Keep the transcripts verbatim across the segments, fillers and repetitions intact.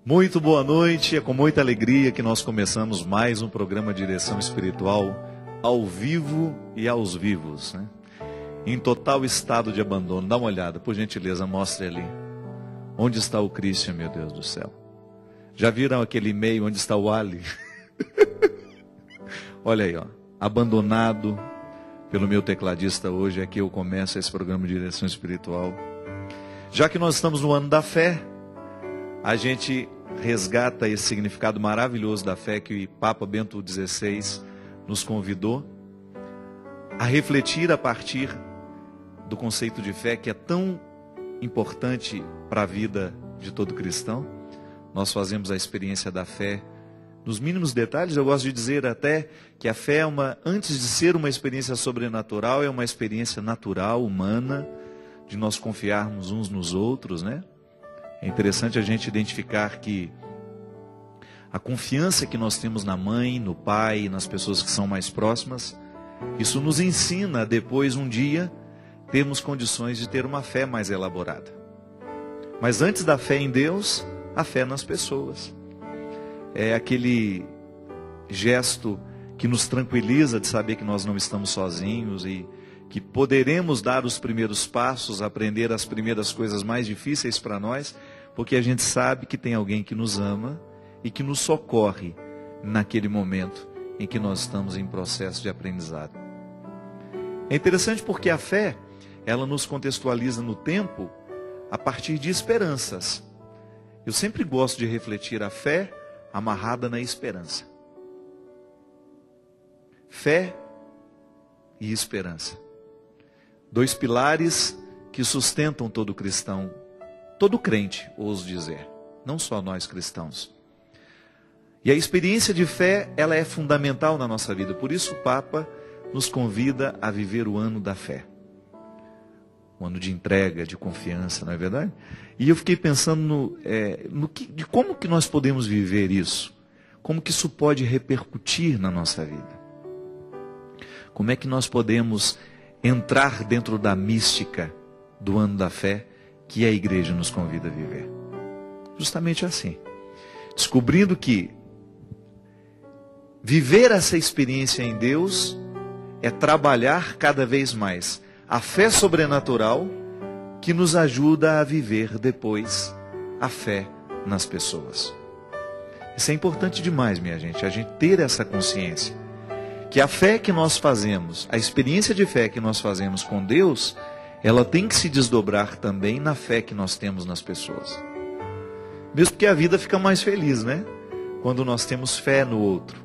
Muito boa noite, é com muita alegria que nós começamos mais um programa de direção espiritual ao vivo e aos vivos, né? Em total estado de abandono. Dá uma olhada, por gentileza, mostre ali. Onde está o Christian, meu Deus do céu? Já viram aquele e-mail onde está o Ali? Olha aí, ó, abandonado pelo meu tecladista hoje, é que eu começo esse programa de direção espiritual. Já que nós estamos no ano da fé, a gente resgata esse significado maravilhoso da fé que o Papa Bento dezesseis nos convidou a refletir a partir do conceito de fé que é tão importante para a vida de todo cristão. Nós fazemos a experiência da fé nos mínimos detalhes. Eu gosto de dizer até que a fé é uma, antes de ser uma experiência sobrenatural, é uma experiência natural, humana, de nós confiarmos uns nos outros, né? É interessante a gente identificar que a confiança que nós temos na mãe, no pai, nas pessoas que são mais próximas, isso nos ensina depois, um dia, termos condições de ter uma fé mais elaborada. Mas antes da fé em Deus, a fé nas pessoas. É aquele gesto que nos tranquiliza de saber que nós não estamos sozinhos e que poderemos dar os primeiros passos, aprender as primeiras coisas mais difíceis para nós, porque a gente sabe que tem alguém que nos ama e que nos socorre naquele momento em que nós estamos em processo de aprendizado. É interessante porque a fé, ela nos contextualiza no tempo a partir de esperanças. Eu sempre gosto de refletir a fé amarrada na esperança. Fé e esperança. Dois pilares que sustentam todo cristão, todo crente, ouso dizer, não só nós cristãos. E a experiência de fé, ela é fundamental na nossa vida. Por isso o Papa nos convida a viver o ano da fé. Um ano de entrega, de confiança, não é verdade? E eu fiquei pensando no, é, no que, de como que nós podemos viver isso. Como que isso pode repercutir na nossa vida. Como é que nós podemos entrar dentro da mística do ano da fé que a igreja nos convida a viver. Justamente assim. Descobrindo que viver essa experiência em Deus é trabalhar cada vez mais a fé sobrenatural que nos ajuda a viver depois a fé nas pessoas. Isso é importante demais, minha gente, a gente ter essa consciência. Que a fé que nós fazemos, a experiência de fé que nós fazemos com Deus, ela tem que se desdobrar também na fé que nós temos nas pessoas. Mesmo porque a vida fica mais feliz, né? Quando nós temos fé no outro.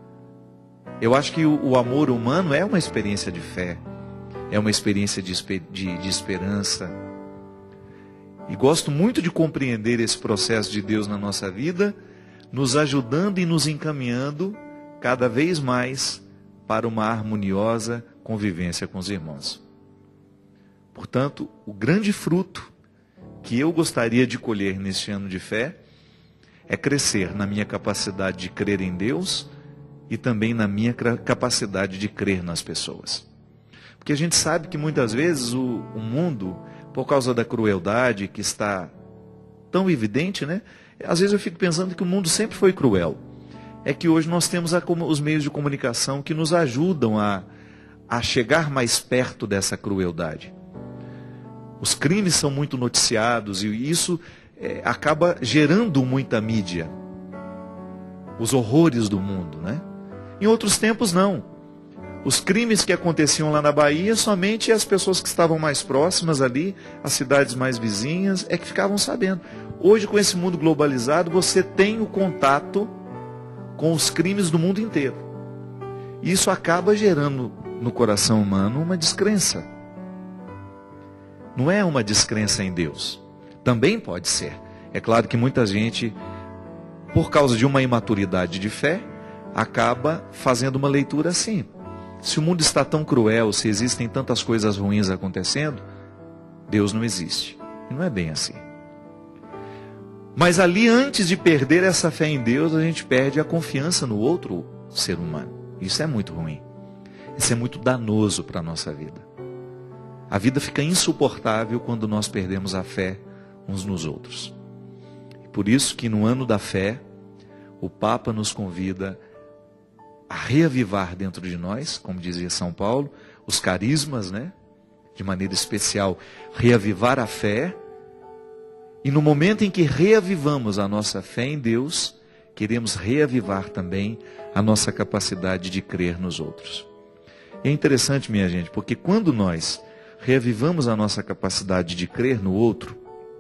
Eu acho que o, o amor humano é uma experiência de fé, é uma experiência de, de, de esperança. E gosto muito de compreender esse processo de Deus na nossa vida, nos ajudando e nos encaminhando cada vez mais para uma harmoniosa convivência com os irmãos. Portanto, o grande fruto que eu gostaria de colher neste ano de fé é crescer na minha capacidade de crer em Deus e também na minha capacidade de crer nas pessoas. Porque a gente sabe que muitas vezes o, o mundo, por causa da crueldade que está tão evidente, né? Às vezes eu fico pensando que o mundo sempre foi cruel. É que hoje nós temos a, os meios de comunicação que nos ajudam a, a chegar mais perto dessa crueldade. Os crimes são muito noticiados e isso é, acaba gerando muita mídia. Os horrores do mundo, né? Em outros tempos não. Os crimes que aconteciam lá na Bahia, somente as pessoas que estavam mais próximas ali, as cidades mais vizinhas, é que ficavam sabendo. Hoje, com esse mundo globalizado, você tem o contato com os crimes do mundo inteiro. Isso acaba gerando no coração humano uma descrença. Não é uma descrença em Deus. Também pode ser. É claro que muita gente, por causa de uma imaturidade de fé, acaba fazendo uma leitura assim. Se o mundo está tão cruel, se existem tantas coisas ruins acontecendo, Deus não existe. E não é bem assim. Mas ali, antes de perder essa fé em Deus, a gente perde a confiança no outro ser humano. Isso é muito ruim. Isso é muito danoso para a nossa vida. A vida fica insuportável quando nós perdemos a fé uns nos outros. Por isso que no ano da fé, o Papa nos convida a reavivar dentro de nós, como dizia São Paulo, os carismas, né? De maneira especial, reavivar a fé. E no momento em que reavivamos a nossa fé em Deus, queremos reavivar também a nossa capacidade de crer nos outros. É interessante, minha gente, porque quando nós reavivamos a nossa capacidade de crer no outro,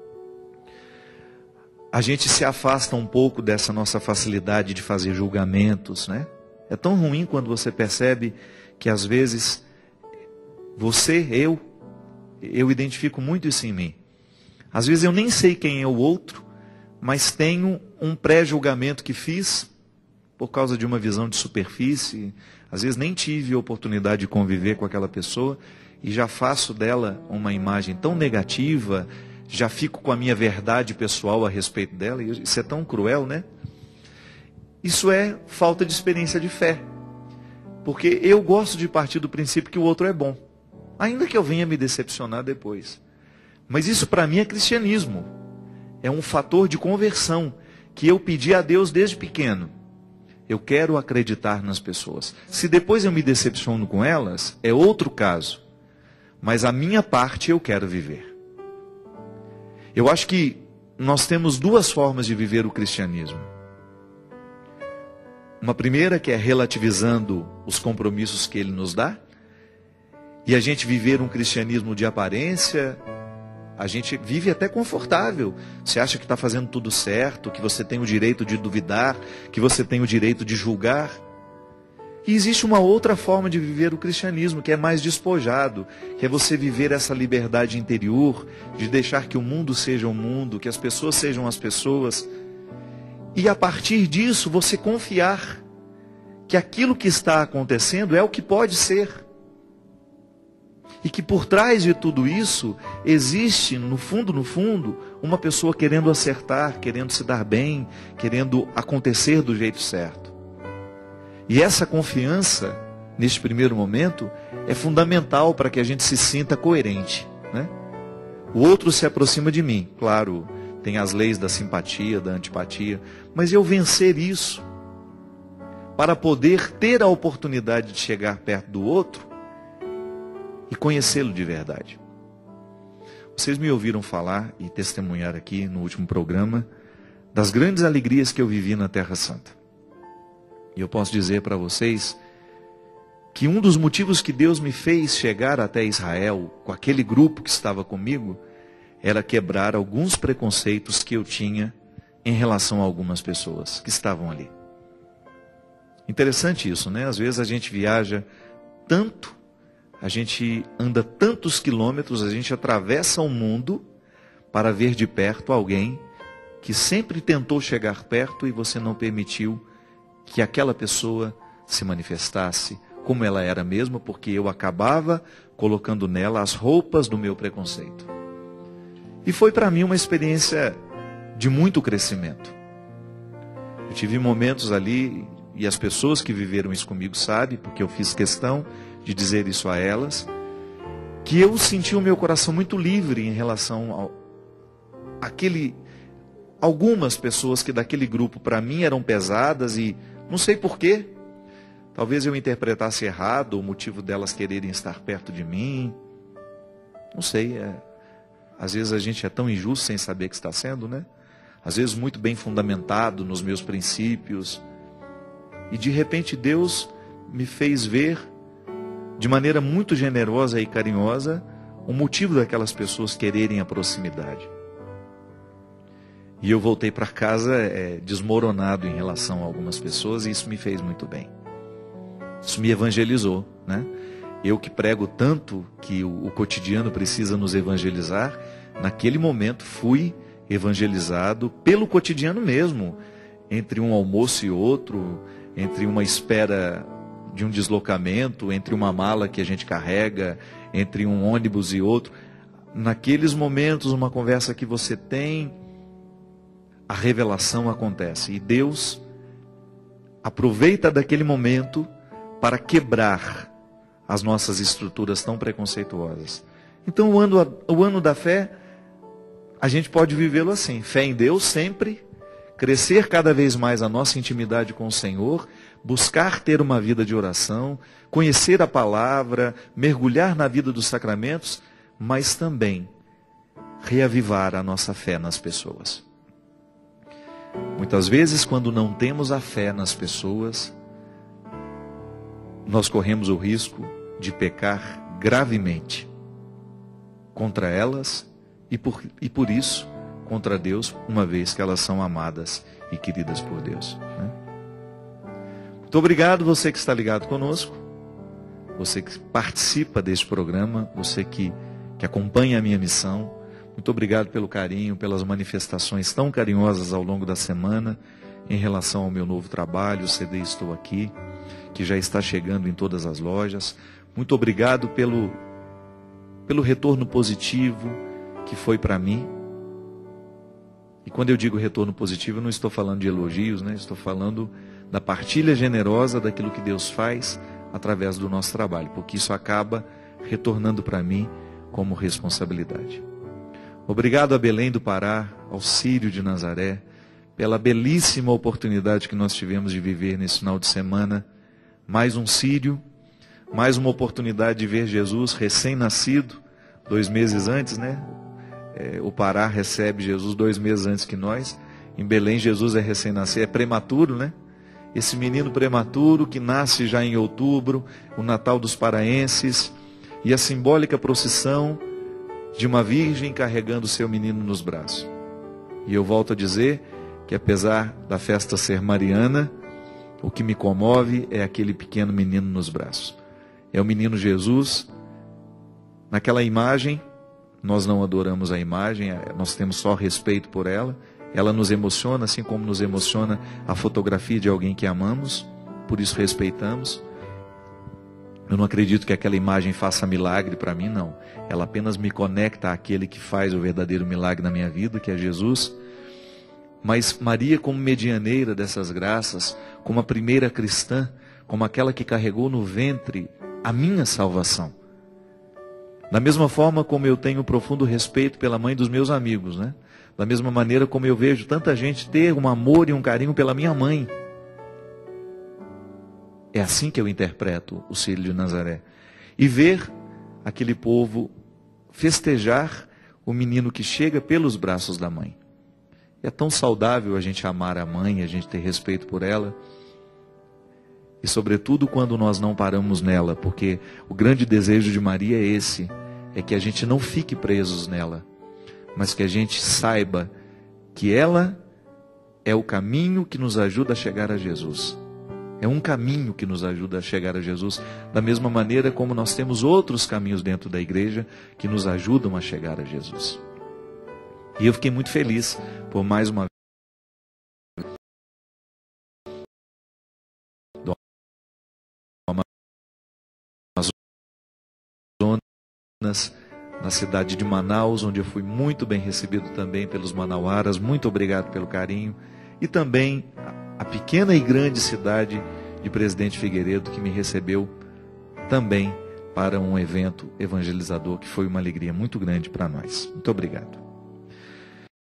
a gente se afasta um pouco dessa nossa facilidade de fazer julgamentos, né? É tão ruim quando você percebe que às vezes você, eu, eu identifico muito isso em mim. Às vezes eu nem sei quem é o outro, mas tenho um pré-julgamento que fiz por causa de uma visão de superfície. Às vezes nem tive a oportunidade de conviver com aquela pessoa e já faço dela uma imagem tão negativa, já fico com a minha verdade pessoal a respeito dela. E isso é tão cruel, né? Isso é falta de experiência de fé. Porque eu gosto de partir do princípio que o outro é bom, ainda que eu venha me decepcionar depois. Mas isso para mim é cristianismo. É um fator de conversão que eu pedi a Deus desde pequeno. Eu quero acreditar nas pessoas. Se depois eu me decepciono com elas, é outro caso. Mas a minha parte eu quero viver. Eu acho que nós temos duas formas de viver o cristianismo. Uma primeira que é relativizando os compromissos que ele nos dá. E a gente viver um cristianismo de aparência. A gente vive até confortável. Você acha que está fazendo tudo certo, que você tem o direito de duvidar, que você tem o direito de julgar. E existe uma outra forma de viver o cristianismo, que é mais despojado, que é você viver essa liberdade interior, de deixar que o mundo seja o mundo, que as pessoas sejam as pessoas. E a partir disso você confiar que aquilo que está acontecendo é o que pode ser. E que por trás de tudo isso, existe, no fundo, no fundo, uma pessoa querendo acertar, querendo se dar bem, querendo acontecer do jeito certo. E essa confiança, neste primeiro momento, é fundamental para que a gente se sinta coerente, né? O outro se aproxima de mim, claro, tem as leis da simpatia, da antipatia, mas eu vencer isso, para poder ter a oportunidade de chegar perto do outro, e conhecê-lo de verdade. Vocês me ouviram falar e testemunhar aqui no último programa das grandes alegrias que eu vivi na Terra Santa. E eu posso dizer para vocês que um dos motivos que Deus me fez chegar até Israel com aquele grupo que estava comigo era quebrar alguns preconceitos que eu tinha em relação a algumas pessoas que estavam ali. Interessante isso, né? Às vezes a gente viaja tanto, a gente anda tantos quilômetros, a gente atravessa o mundo para ver de perto alguém que sempre tentou chegar perto e você não permitiu que aquela pessoa se manifestasse como ela era mesmo, porque eu acabava colocando nela as roupas do meu preconceito. E foi para mim uma experiência de muito crescimento. Eu tive momentos ali, e as pessoas que viveram isso comigo sabem, porque eu fiz questão de dizer isso a elas, que eu senti o meu coração muito livre em relação ao aquele, algumas pessoas que daquele grupo para mim eram pesadas e não sei porquê, talvez eu interpretasse errado o motivo delas quererem estar perto de mim, não sei, é, às vezes a gente é tão injusto sem saber que está sendo, né? Às vezes muito bem fundamentado nos meus princípios, e de repente Deus me fez ver de maneira muito generosa e carinhosa o motivo daquelas pessoas quererem a proximidade. E eu voltei para casa é, desmoronado em relação a algumas pessoas, e isso me fez muito bem. Isso me evangelizou, né? Eu que prego tanto que o, o cotidiano precisa nos evangelizar, naquele momento fui evangelizado pelo cotidiano mesmo, entre um almoço e outro, entre uma espera de um deslocamento, entre uma mala que a gente carrega, entre um ônibus e outro. Naqueles momentos, uma conversa que você tem, a revelação acontece. E Deus aproveita daquele momento para quebrar as nossas estruturas tão preconceituosas. Então o ano, o ano da fé a gente pode vivê-lo assim, fé em Deus sempre, crescer cada vez mais a nossa intimidade com o Senhor, buscar ter uma vida de oração, conhecer a palavra, mergulhar na vida dos sacramentos, mas também reavivar a nossa fé nas pessoas. Muitas vezes, quando não temos a fé nas pessoas, nós corremos o risco de pecar gravemente contra elas e por, e por isso contra Deus, uma vez que elas são amadas e queridas por Deus, né? Muito obrigado você que está ligado conosco, você que participa deste programa, você que, que acompanha a minha missão. Muito obrigado pelo carinho, pelas manifestações tão carinhosas ao longo da semana em relação ao meu novo trabalho, o C D Estou Aqui, que já está chegando em todas as lojas. Muito obrigado pelo, pelo retorno positivo que foi para mim. E quando eu digo retorno positivo, eu não estou falando de elogios, né? Estou falando da partilha generosa daquilo que Deus faz através do nosso trabalho, porque isso acaba retornando para mim como responsabilidade. Obrigado a Belém do Pará, ao Círio de Nazaré, pela belíssima oportunidade que nós tivemos de viver nesse final de semana. Mais um Círio, mais uma oportunidade de ver Jesus recém-nascido, dois meses antes, né? É, o Pará recebe Jesus dois meses antes que nós. Em Belém, Jesus é recém-nascido, é prematuro, né? Esse menino prematuro que nasce já em outubro, o Natal dos paraenses, e a simbólica procissão de uma virgem carregando seu menino nos braços. E eu volto a dizer que, apesar da festa ser mariana, o que me comove é aquele pequeno menino nos braços. É o menino Jesus. Naquela imagem, nós não adoramos a imagem, nós temos só respeito por ela. Ela nos emociona, assim como nos emociona a fotografia de alguém que amamos, por isso respeitamos. Eu não acredito que aquela imagem faça milagre para mim, não. Ela apenas me conecta àquele que faz o verdadeiro milagre na minha vida, que é Jesus. Mas Maria, como medianeira dessas graças, como a primeira cristã, como aquela que carregou no ventre a minha salvação. Da mesma forma como eu tenho profundo respeito pela mãe dos meus amigos, né? Da mesma maneira como eu vejo tanta gente ter um amor e um carinho pela minha mãe. É assim que eu interpreto o Círio de Nazaré. E ver aquele povo festejar o menino que chega pelos braços da mãe. É tão saudável a gente amar a mãe, a gente ter respeito por ela. E sobretudo quando nós não paramos nela, porque o grande desejo de Maria é esse, é que a gente não fique presos nela, mas que a gente saiba que ela é o caminho que nos ajuda a chegar a Jesus. É um caminho que nos ajuda a chegar a Jesus, da mesma maneira como nós temos outros caminhos dentro da igreja que nos ajudam a chegar a Jesus. E eu fiquei muito feliz por mais uma vez na cidade de Manaus, onde eu fui muito bem recebido também pelos manauaras. Muito obrigado pelo carinho. E também a pequena e grande cidade de Presidente Figueiredo, que me recebeu também para um evento evangelizador, que foi uma alegria muito grande para nós. Muito obrigado.